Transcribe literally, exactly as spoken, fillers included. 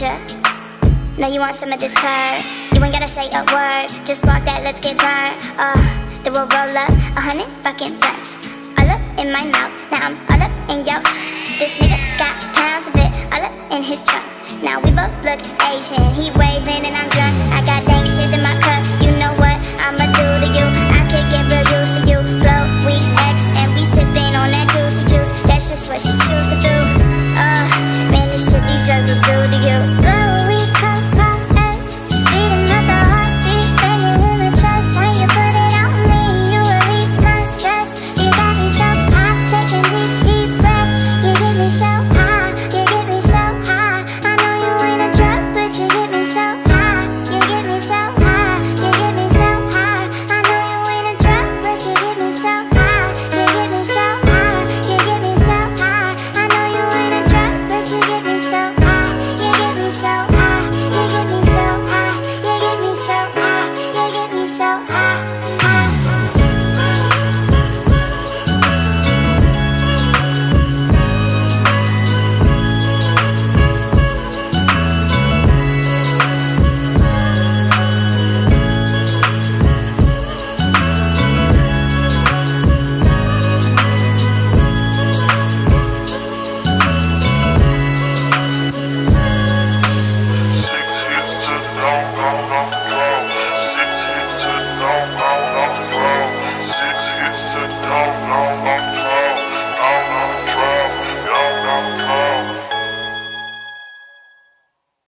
Doja. Know you want some of this curd. You ain't gotta say a word, just walk that, let's get burned. Uh, then we'll roll up a hundred fucking blunts. All up in my mouth, now I'm all up in yo. This nigga got pounds of it, all up in his trunk. Now we both look Asian, he way